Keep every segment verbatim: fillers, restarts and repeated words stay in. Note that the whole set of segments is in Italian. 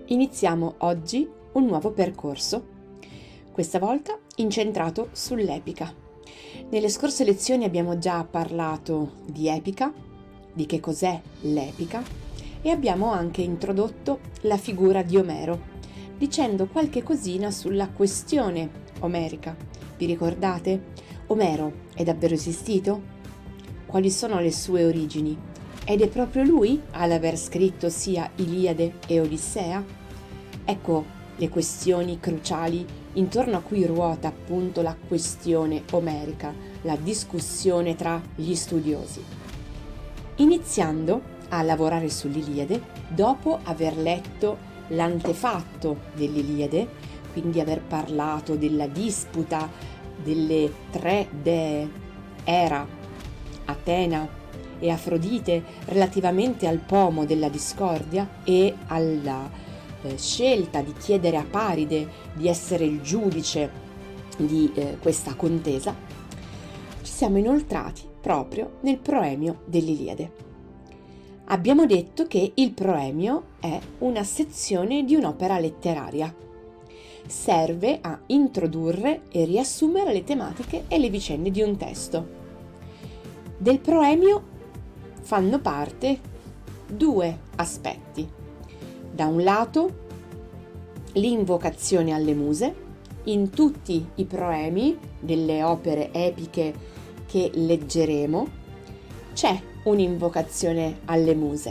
Iniziamo oggi un nuovo percorso, questa volta incentrato sull'epica. Nelle scorse lezioni abbiamo già parlato di epica, di che cos'è l'epica, e abbiamo anche introdotto la figura di Omero, dicendo qualche cosina sulla questione omerica. Vi ricordate? Omero è davvero esistito? Quali sono le sue origini? Ed è proprio lui ad aver scritto sia Iliade e Odissea? Ecco le questioni cruciali intorno a cui ruota appunto la questione omerica, la discussione tra gli studiosi. Iniziando a lavorare sull'Iliade, dopo aver letto l'antefatto dell'Iliade, quindi aver parlato della disputa delle tre dee, Era, Atena e Afrodite, relativamente al pomo della discordia e alla eh, scelta di chiedere a Paride di essere il giudice di eh, questa contesa, ci siamo inoltrati proprio nel proemio dell'Iliade. Abbiamo detto che il proemio è una sezione di un'opera letteraria. Serve a introdurre e riassumere le tematiche e le vicende di un testo. Del proemio fanno parte due aspetti. Da un lato l'invocazione alle muse. In tutti i proemi delle opere epiche che leggeremo c'è un'invocazione alle muse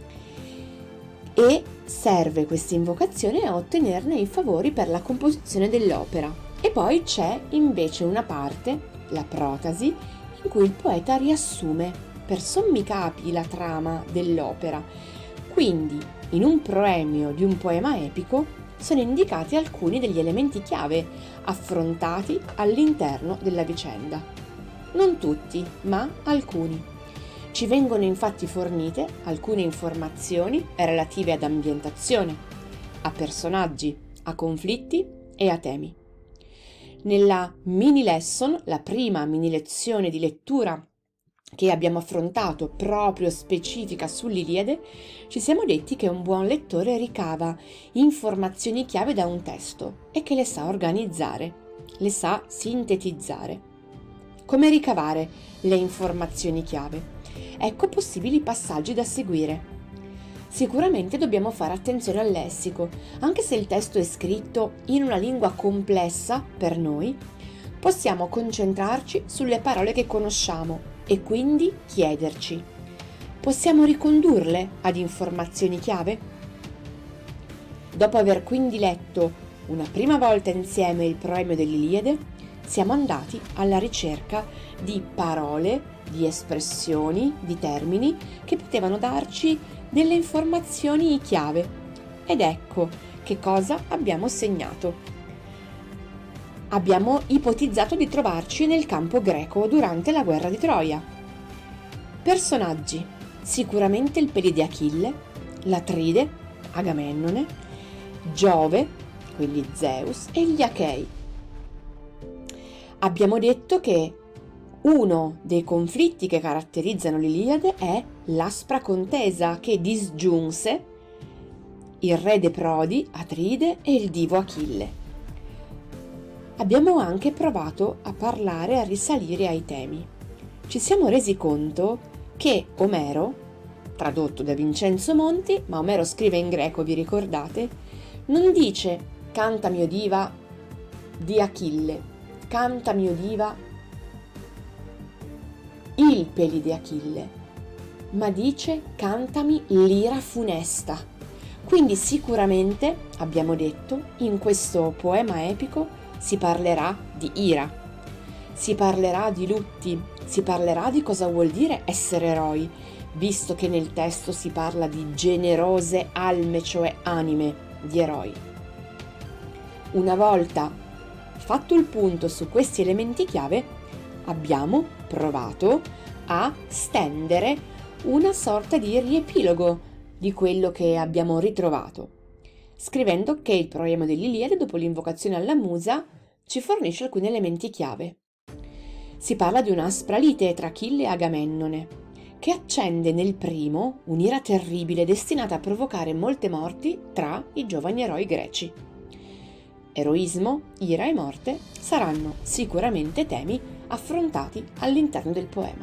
e serve questa invocazione a ottenerne i favori per la composizione dell'opera. E poi c'è invece una parte, la protasi, in cui il poeta riassume per sommi capi la trama dell'opera. Quindi, in un proemio di un poema epico sono indicati alcuni degli elementi chiave affrontati all'interno della vicenda. Non tutti, ma alcuni. Ci vengono infatti fornite alcune informazioni relative ad ambientazione, a personaggi, a conflitti e a temi. Nella mini lesson, la prima mini lezione di lettura che abbiamo affrontato proprio specifica sull'Iliade, ci siamo detti che un buon lettore ricava informazioni chiave da un testo e che le sa organizzare, le sa sintetizzare. Come ricavare le informazioni chiave? Ecco possibili passaggi da seguire. Sicuramente dobbiamo fare attenzione al lessico, anche se il testo è scritto in una lingua complessa per noi, possiamo concentrarci sulle parole che conosciamo e quindi chiederci: possiamo ricondurle ad informazioni chiave? Dopo aver quindi letto una prima volta insieme il proemio dell'Iliade, siamo andati alla ricerca di parole, di espressioni, di termini che potevano darci delle informazioni chiave. Ed ecco che cosa abbiamo segnato. Abbiamo ipotizzato di trovarci nel campo greco durante la guerra di Troia. Personaggi: sicuramente il Pelide Achille, l'Atride, Agamennone, Giove, quindi Zeus, e gli Achei. Abbiamo detto che uno dei conflitti che caratterizzano l'Iliade è l'aspra contesa che disgiunse il re dei Prodi, Atride, e il divo Achille. Abbiamo anche provato a parlare, a risalire ai temi. Ci siamo resi conto che Omero, tradotto da Vincenzo Monti, ma Omero scrive in greco, vi ricordate, non dice cantami o diva di Achille, cantami o diva il Pelide Achille, ma dice cantami l'ira funesta. Quindi sicuramente, abbiamo detto, in questo poema epico si parlerà di ira, si parlerà di lutti, si parlerà di cosa vuol dire essere eroi, visto che nel testo si parla di generose alme, cioè anime di eroi. Una volta fatto il punto su questi elementi chiave, abbiamo provato a stendere una sorta di riepilogo di quello che abbiamo ritrovato, scrivendo che il proemio dell'Iliade, dopo l'invocazione alla musa, ci fornisce alcuni elementi chiave. Si parla di un'aspra lite tra Achille e Agamennone, che accende nel primo un'ira terribile destinata a provocare molte morti tra i giovani eroi greci. Eroismo, ira e morte saranno sicuramente temi affrontati all'interno del poema.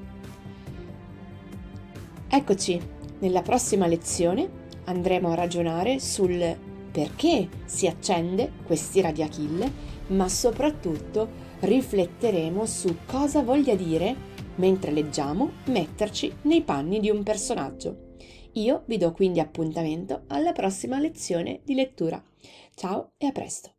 Eccoci, nella prossima lezione andremo a ragionare sul perché si accende quest'ira di Achille, ma soprattutto rifletteremo su cosa voglia dire, mentre leggiamo, metterci nei panni di un personaggio. Io vi do quindi appuntamento alla prossima lezione di lettura. Ciao e a presto!